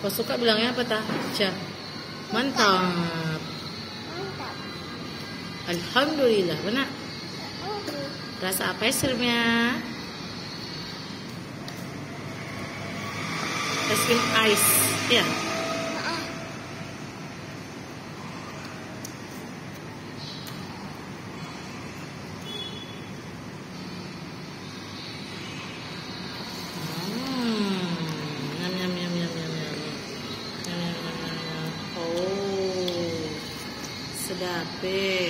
Kau suka bilangnya apa tah? Ca. Mantap. Mantap. Alhamdulillah. Benar. Rasa apa es krimnya? Es krim ice. Ya. Nyam nyam nyam nyam nyam nyam. Nyam, nyam, nyam, nyam, nyam. Oh, sedap deh.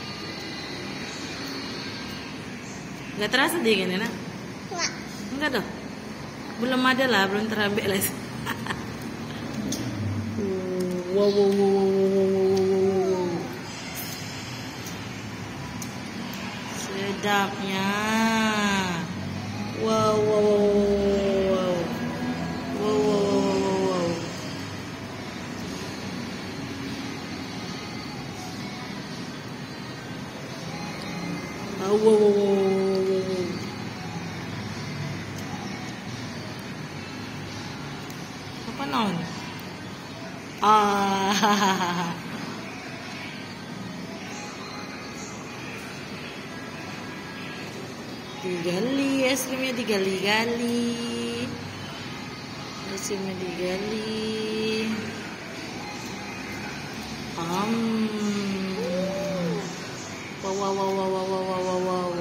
Nggak terasa dingin ya nak? Enggak. Enggak dong. Belum ada lah, belum terambil lah. Wow, wow, wow, wow, wow, wow. Sedapnya. Wow, wow, wow, wow. Wow, wow, wow, wow, wow. Wow, wow, wow, wow. Apa non? Ah, digali es krimnya, digali-gali. Es krimnya digali. Wow, wow, wow, wow, wow, wow, wow, wow.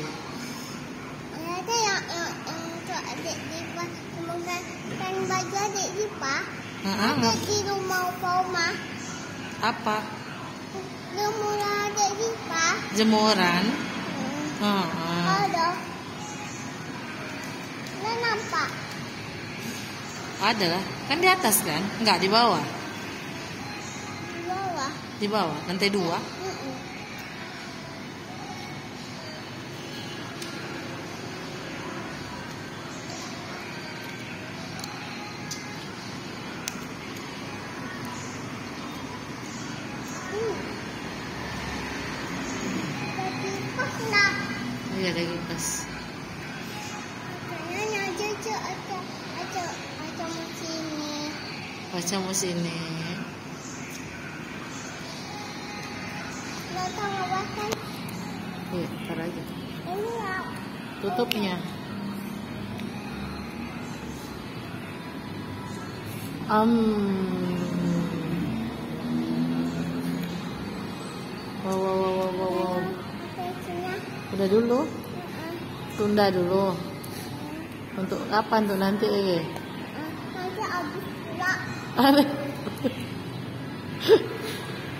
Ada yang untuk adik Dipa, semoga kan baju adik Dipa. Ada di rumah Oma. Apa? Jemuran adik Dipa. Jemuran? Ada. Nggak nampak. Ada lah. Kan di atas kan? Enggak, di bawah. Di bawah. Di bawah, lantai 2. Iya, ada kipas. Kayaknya cucu ada sini. Baca mau sini. Nggak tahu ngawasan. Iya, ntar aja. Ini ya. Tutupnya. Wow, wow, wow, wow, wow, wow. Tesnya. Udah dulu. Tunda dulu. Untuk kapan tuh nanti? Nanti habis pula.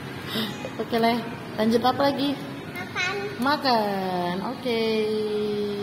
Oke lah. Lanjut apa lagi? Makan. Makan. Oke.